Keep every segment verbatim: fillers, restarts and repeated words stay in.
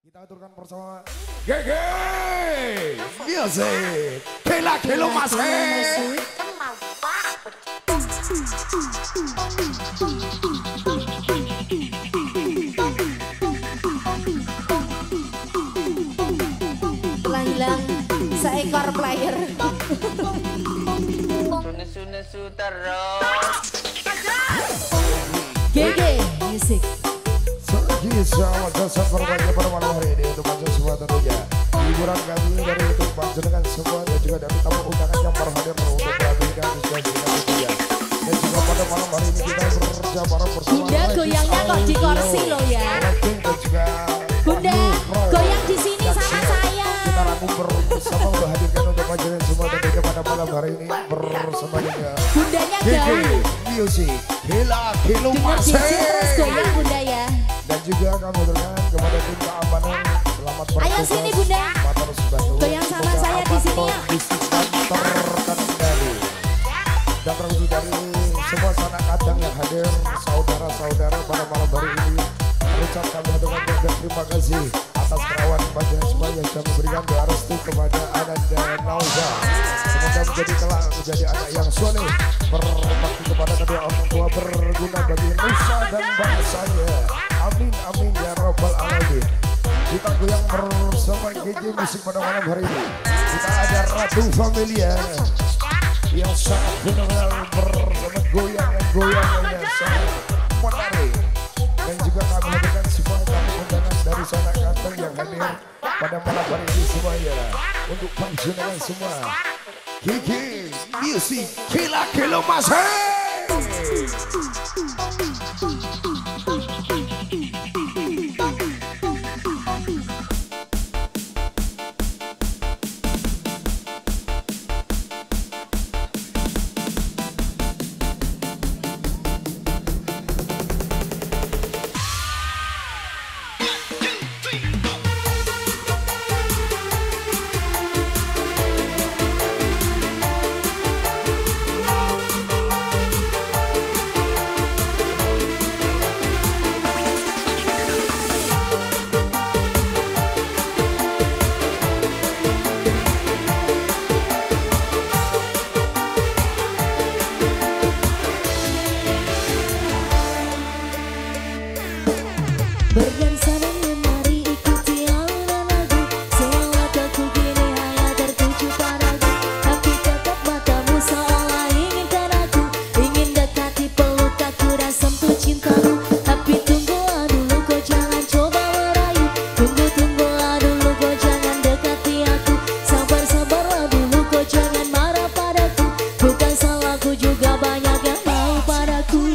Kita aturkan bersama G G Music. Kela kelo masih. Telah hilang seekor player. Sune sutero. G G Music. Sama jasa berbagi pada malam hari ini untuk panjang semua tentunya hiburan kami dari untuk panjenengan semua dan juga dari tamu undangan yang berhadir untuk merapikan diskusi tentunya. Dan juga pada malam hari ini kita bekerja bareng bersama Bunda goyangnya kok di kursi lo ya. dan juga Bunda goyang di sini sama saya. kita rangkum bersama untuk hadirkan untuk panjenengan semua tentunya pada malam hari ini bersama juga Bundanya G G gaul. Music. Hila kilo Dengar masih. D J terus goyang Bunda ya. Dan juga kami berikan kepada tim keamanan selamat bertugas. Ayo sini Bunda. Terus bantu. Goyang sama saya di sini ya. Kondisikan terkendali. Dan terus dari semua sanak kadang yang hadir, saudara-saudara pada malam hari ini, mengucap kami dengan banyak terima kasih atas kerawan panjenengan semua yang sudah memberikan doa restu kepada Ananda Nauza. Semoga menjadi kelak menjadi anak yang soleh, berbakti kepada kedua orang tua, berguna bagi nusa dan bangsanya. Amin amin ya rabbal alamin. Kita goyang bersama G G Music pada malam hari ini. Kita ada Ratu Familia yang sangat fenomenal bersama goyangan-goyangan yang sangat menarik. Dan juga kami hadirkan semua tamu undangan dari sana kadang yang hadir pada malam hari ini semuanya untuk panjenengan semua. G G Music Kila Kilo Masih. Berdansa dan menari ikuti alunan lagu. Selawat aku kini hanya tertuju padaku, tapi tetap matamu seolah inginkan aku. Ingin dekati peluk aku dan sentuh cintamu. Tapi tunggulah dulu kau jangan coba merayu. Tunggu tunggulah dulu kau jangan dekati aku. Sabar sabarlah dulu kau jangan marah padaku. Bukan salahku juga banyak yang mau padaku.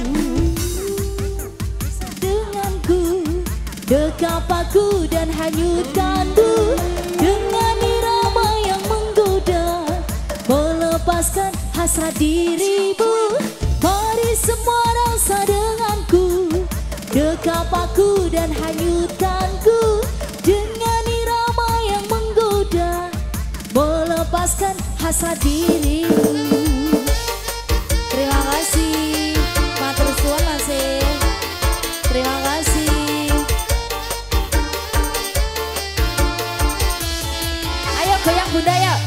Dekap aku dan hanyutkanku dengan irama yang menggoda, melepaskan hasrat dirimu. Mari semua rasa denganku. Dekap aku dan hanyutkanku dengan irama yang menggoda, melepaskan hasrat dirimu. Terima kasih matur suwun masih. Terima kasih. Goyang Bunda ya.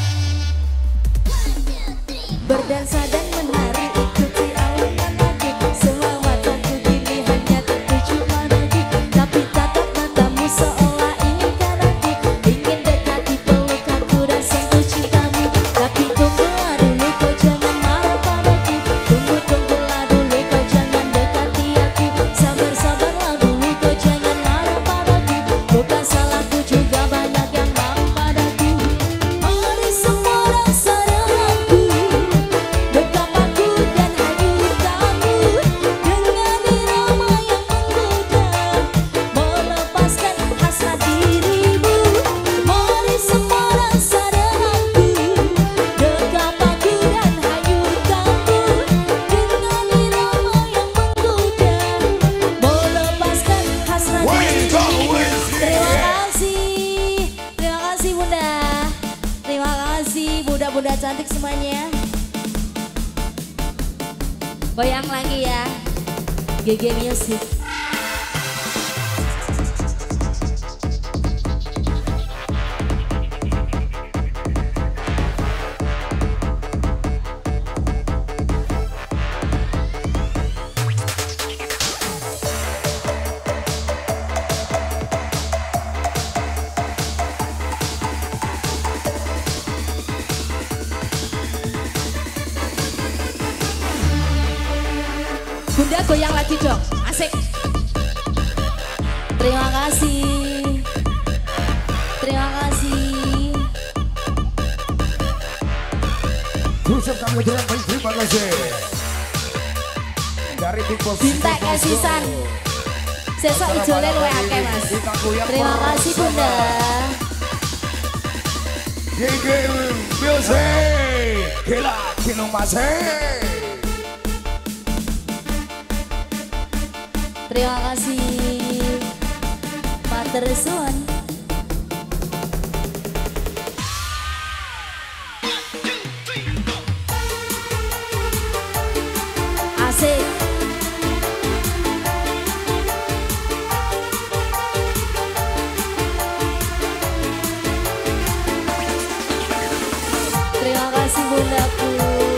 Berdansa dan menari ikuti alunan lagu. Selawat aku kini hanya tertuju padaku, tapi tatap matamu seolah inginkan aku. Ingin dekati peluk aku dan sentuh cintamu. Tapi tunggulah dulu kau jangan marah padaku. Tunggu tunggulah dulu kau jangan dekati aku. Sabar sabarlah dulu kau jangan marah padaku. Bukan salahku juga banyak yang mau padaku. Mari semua rasa denganku. Dekap aku dan hanyutkanku dengan irama yang menggoda, melepaskan hasrat dirimu. Mari semua rasa denganku. Dekap aku dan hanyutkanku dengan irama yang menggoda, melepaskan hasrat dirimu. Terima kasih. Terima kasih Bunda. Terima kasih Bunda-bunda cantik semuanya. Goyang lagi ya. G G Music. Bunda goyang lagi dong, asik. Terima kasih. Terima kasih. Terusap kami dengan baik, terima kasih. Dari Big Boss Bintek kesisan. Sesok ijole luwe akeh Mas. Terima kasih Bunda. Gigi Music, gila, kilo masih. Terima kasih Matur suwun. Asik. Terima kasih bundaku.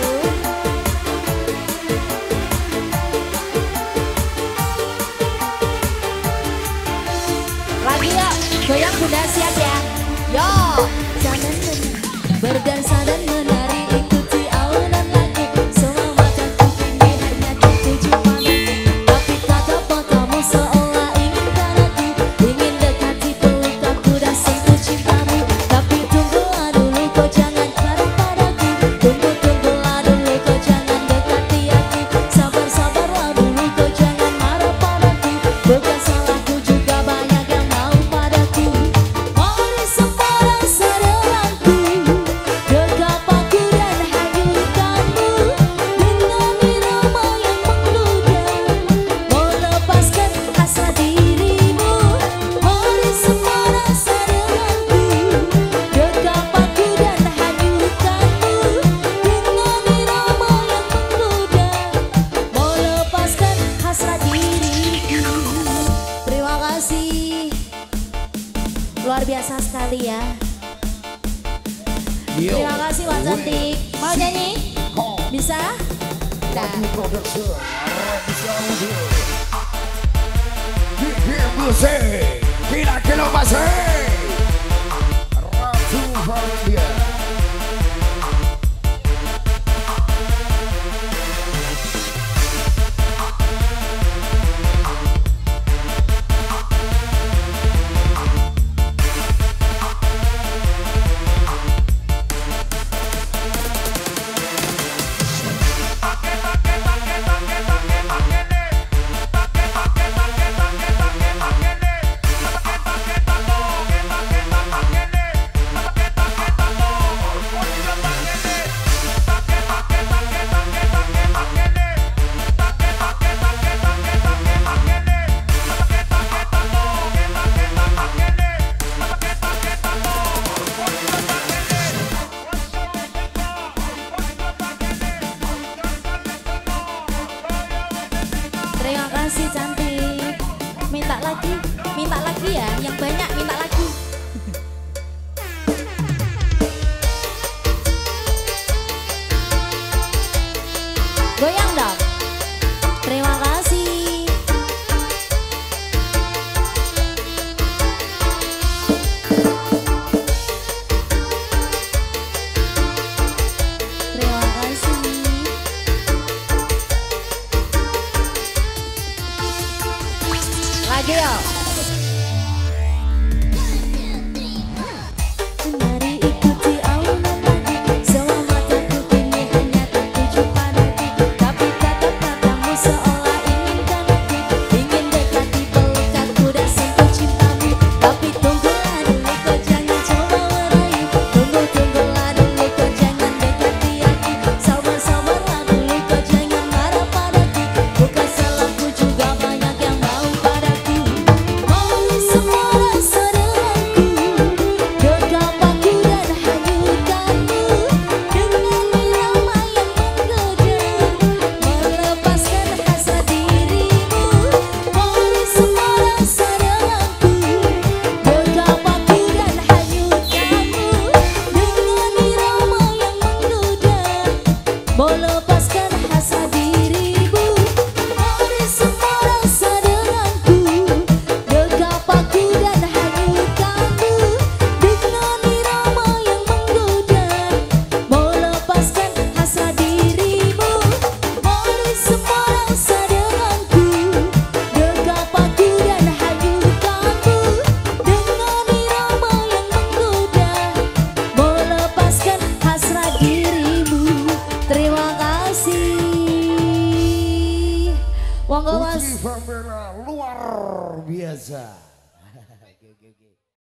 Lagi yuk, goyang bunda siap ya. Yo, jangan berdansa dan menari, ikuti alunan lagu. Semua mataku kini hanya tertuju padamu, tapi tatap matamu seolah ingin padaku. Ingin dekati peluk aku dan sentuh cintamu, tapi tunggulah dulu kau jangan marah padaku. Tunggu tunggulah dulu kau jangan dekati aku. Sabar sabarlah dulu kau jangan marah padaku. Bukan salahku juga banyak yang mau padaku. Mari semua rasa denganku, dekap aku dan hanyutkanmu dengan irama yang menggoda, melepaskan hasrat dirimu. Mari semua rasa denganku, dekap aku dan hanyutkanmu dengan irama yang menggoda, melepaskan hasrat diriku. Terima kasih. Luar biasa sekali ya. Yo, Terima kasih Wak Cantik. Mau nyanyi? Bisa? Nah. Production, Arabisya Musik. Gigi Music, gila, kilo masih.